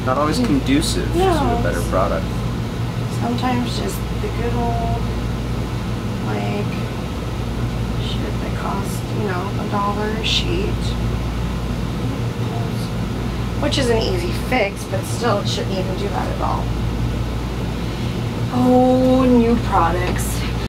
not always conducive to a better product. Sometimes just the good old, like, shit that costs, you know, $1 a sheet. Which is an easy fix, but still it shouldn't even do that at all. Oh, new products.